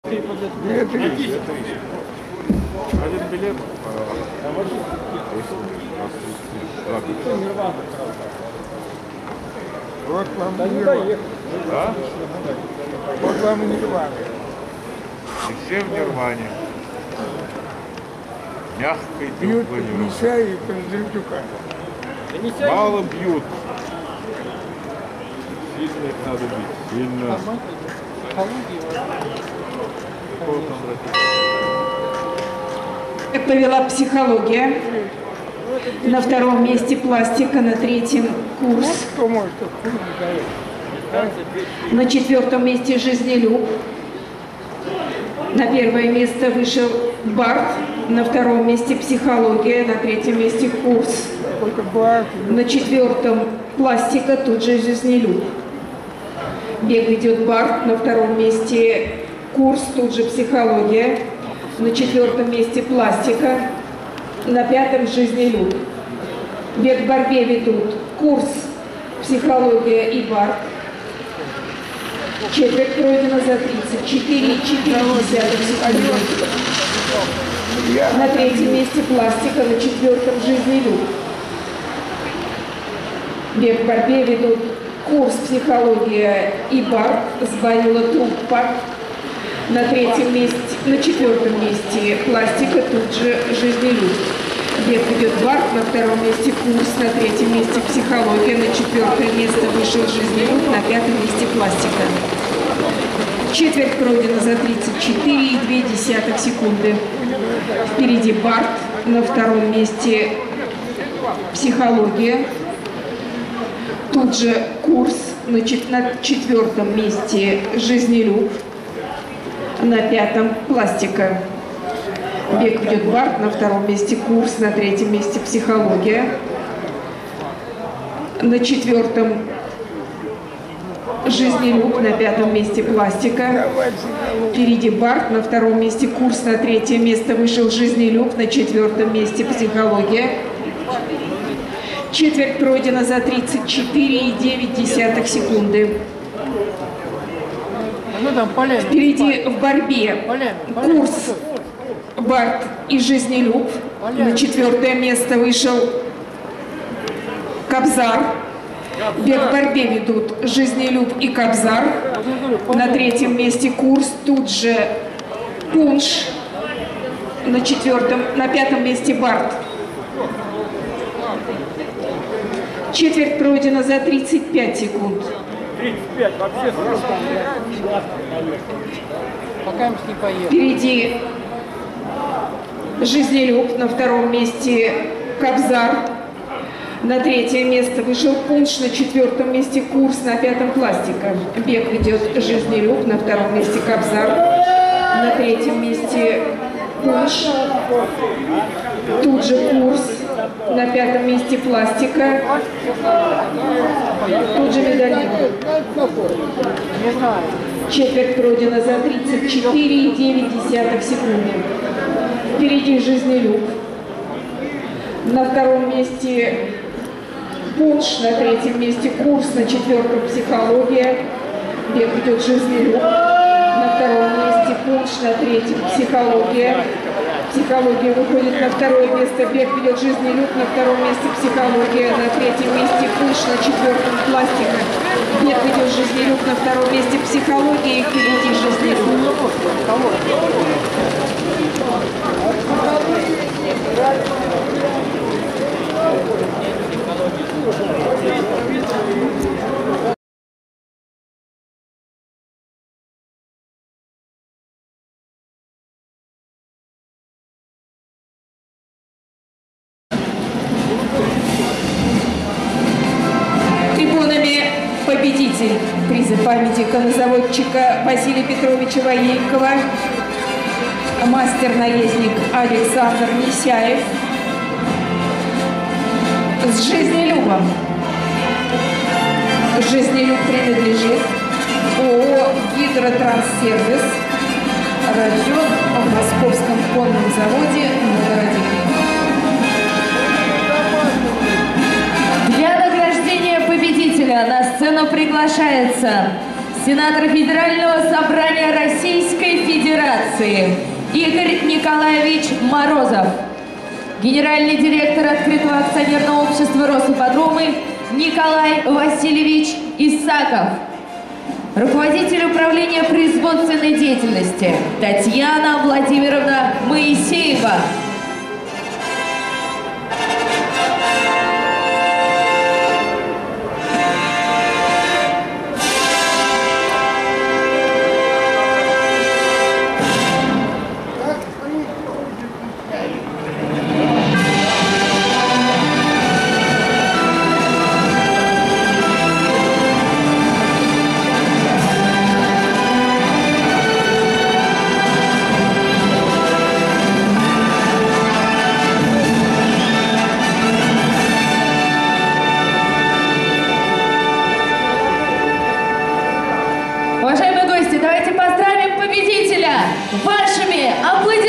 Один билет. Вот вам и Нирвана. Да? Вот вам и Нирвана. И все в Нирване. Мягкой Бьют теплой Нирване. Миша и Кондратюка. Мало бьют. Сильно их надо бить. Сильно. Как повела психология. На втором месте пластика, на третьем курс. Кто может хуй дает? На четвертом месте жизнелюб. На первое место вышел Барт. На втором месте психология, на третьем месте курс. Только Барт. На четвертом пластика, тут же жизнелюб. Бег ведет Барт, на втором месте курс, тут же психология. На четвертом месте пластика, на пятом жизнелюб. Бег в борьбе ведут курс, психология и Барт. Четверть пройдена за 34,4 секунды. На третьем месте пластика, на четвертом жизнелюб. Бег в борьбе ведут курс, психология и Барт. Сбавила труппа. На третьем месте, на четвертом месте пластика, тут же жизнелюб. Бег ведет Барт, на втором месте курс, на третьем месте психология, на четвертое место вышел жизнелюб, на пятом месте пластика. Четверть пройдена за 34,2 секунды. Впереди Барт, на втором месте психология. Тут же курс, на четвертом месте жизнелюб, на пятом пластика. Бег ведет Барт, на втором месте курс, на третьем месте психология. На четвертом жизнелюб, на пятом месте пластика. Впереди Барт, на втором месте курс, на третье место вышел жизнелюб, на четвертом месте психология. Четверть пройдена за 34,9 секунды. Впереди в борьбе курс, Барт и жизнелюб. На четвертое место вышел Кобзар. Бег в борьбе ведут жизнелюб и Кобзар. На третьем месте курс, тут же Пунш. На пятом месте Барт. Четверть пройдена за 35 секунд. 35, вообще пока мы с ней поедем. Впереди жизнелюб, на втором месте Кобзар. На третье место вышел Пунш, на четвертом месте курс, на пятом пластика. Бег ведет жизнелюб, на втором месте Кобзар. На третьем месте Пунш. Тут же курс. На пятом месте пластика. Тут же медальон. Четверть пройдена за 34,9 секунды. Впереди жизнелюб. На втором месте Пунш, на третьем месте курс, на четвертом психология. Бег ведет жизнелюб. На втором месте Пунш, на третьем психология. Психология выходит на второе место, бег ведет жизнелюб, на втором месте психология, на третьем месте Пунш, на четвертом пластика. Бег ведет жизнелюб, на втором месте психология и впереди жизнелюб. Трибунами победитель приза памяти коннозаводчика Василия Петровича Воейкова, мастер-наездник Александр Несяев с жизнелюбом. Жизнелюб принадлежит ООО «Гидротрансервис», рожден в Московском конном заводе Новгородик. Для награждения победителя на сцену приглашается сенатор Федерального собрания Российской Федерации Игорь Николаевич Морозов, генеральный директор открытого акционерного общества «Росипподромы» Николай Васильевич Исаков, руководитель управления производственной деятельности Татьяна Владимировна Моисеева. Уважаемые гости, давайте поздравим победителя вашими аплодисментами.